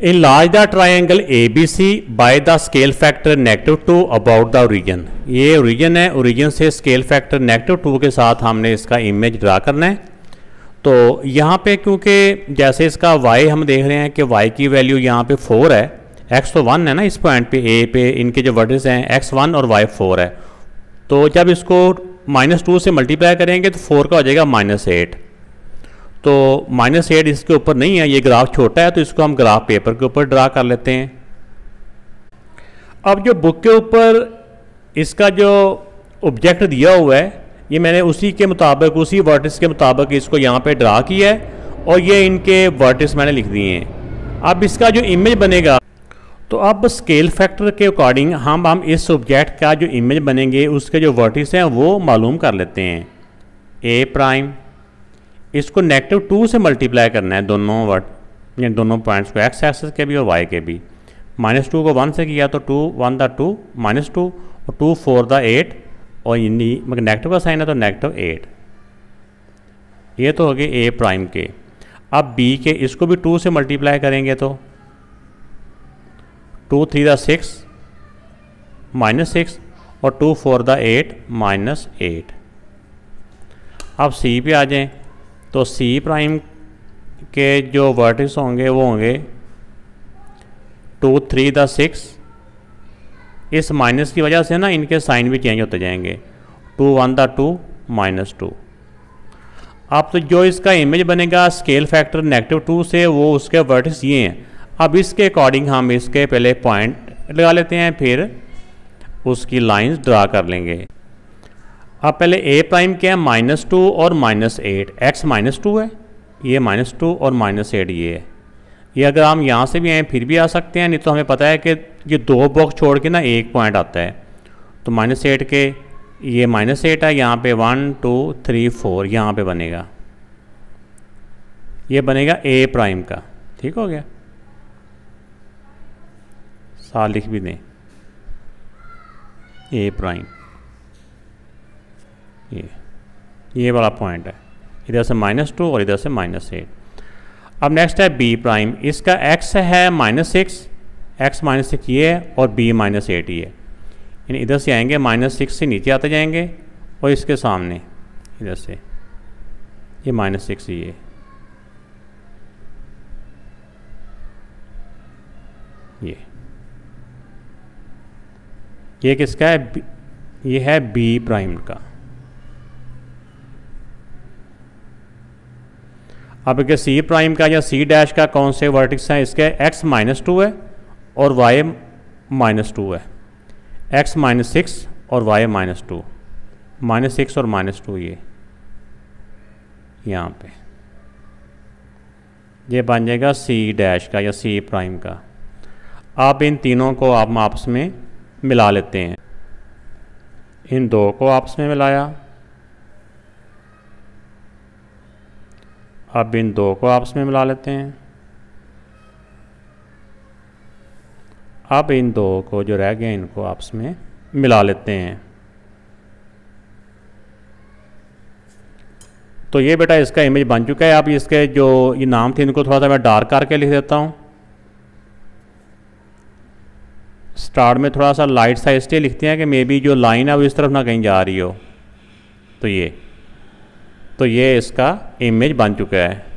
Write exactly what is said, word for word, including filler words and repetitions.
Enlarge the triangle A B C by the scale factor negative two about the origin. ये origin है, origin से scale factor negative two के साथ हमने इसका इमेज ड्रा करना है। तो यहाँ पे क्योंकि जैसे इसका y हम देख रहे हैं कि y की वैल्यू यहाँ पे फोर है, x तो वन है ना, इस पॉइंट पे A पे इनके जो वर्टिस हैं x वन और y फोर है। तो जब इसको माइनस टू से मल्टीप्लाई करेंगे तो फोर का हो जाएगा माइनस एट। तो माइनस एट इसके ऊपर नहीं है, ये ग्राफ छोटा है, तो इसको हम ग्राफ पेपर के ऊपर ड्रा कर लेते हैं। अब जो बुक के ऊपर इसका जो ऑब्जेक्ट दिया हुआ है, ये मैंने उसी के मुताबिक, उसी वर्टिस के मुताबिक इसको यहाँ पे ड्रा किया है और ये इनके वर्टिस मैंने लिख दिए हैं। अब इसका जो इमेज बनेगा, तो अब स्केल फैक्टर के अकॉर्डिंग हम हम इस ऑब्जेक्ट का जो इमेज बनेंगे उसके जो वर्टिस हैं वो मालूम कर लेते हैं। ए प्राइम, इसको नेगेटिव टू से मल्टीप्लाई करना है, दोनों वर्ट या दोनों पॉइंट्स को, एक्स एक्सिस के भी और वाई के भी। माइनस टू को वन से किया तो two one the two minus two और टू फोर द एट, और मगर नेगेटिव का साइन है तो नेगेटिव एट। ये तो हो गए ए प्राइम के। अब बी के, इसको भी टू से मल्टीप्लाई करेंगे तो two three the six minus six और two four the eight minus eight. अब सी पे आ जाएं तो सी प्राइम के जो वर्टिस होंगे वो होंगे टू थ्री द सिक्स, इस माइनस की वजह से ना इनके साइन भी चेंज होते जाएंगे, two one the two minus two. अब तो जो इसका इमेज बनेगा स्केल फैक्टर नेगेटिव टू से, वो उसके वर्टिस ये हैं। अब इसके अकॉर्डिंग हम इसके पहले पॉइंट लगा लेते हैं, फिर उसकी लाइंस ड्रा कर लेंगे। अब पहले ए प्राइम क्या है, माइनस टू और minus eight, x minus two है, ये माइनस टू और माइनस एट ये है। ये अगर हम यहाँ से भी आए फिर भी आ सकते हैं, नहीं तो हमें पता है कि ये दो बॉक्स छोड़ के ना एक पॉइंट आता है। तो माइनस एट के ये माइनस एट है, यहाँ पे वन टू थ्री फोर यहाँ पे बनेगा, ये बनेगा ए प्राइम का। ठीक हो गया, साल लिख भी दें, ए प्राइम ये ये वाला पॉइंट है, इधर से माइनस टू और इधर से माइनस एट। अब नेक्स्ट है बी प्राइम, इसका एक्स है minus six, x minus six ये है और बी माइनस एट ये है। यानी इधर से आएंगे माइनस सिक्स से नीचे आते जाएंगे और इसके सामने इधर से ये माइनस सिक्स ये ये ये किसका है, ये है बी प्राइम का। अब इसके सी प्राइम का या सी डैश का कौन से वर्टिक्स हैं, इसके एक्स माइनस टू है और वाई माइनस टू है, एक्स माइनस सिक्स और y minus two, minus six और माइनस टू ये यहाँ पे, ये बन जाएगा सी डैश का या सी प्राइम का। आप इन तीनों को आप आपस में मिला लेते हैं, इन दो को आपस में मिलाया, अब इन दो को आपस में मिला लेते हैं, अब इन दो को जो रह गए इनको आपस में मिला लेते हैं। तो ये बेटा इसका इमेज बन चुका है। अब इसके जो ये नाम थे इनको थोड़ा सा मैं डार्क करके लिख देता हूँ। स्टार्ट में थोड़ा सा लाइट सा इसलिए लिखते हैं कि मे बी जो लाइन है वो इस तरफ ना कहीं जा रही हो। तो ये तो ये इसका इमेज बन चुका है।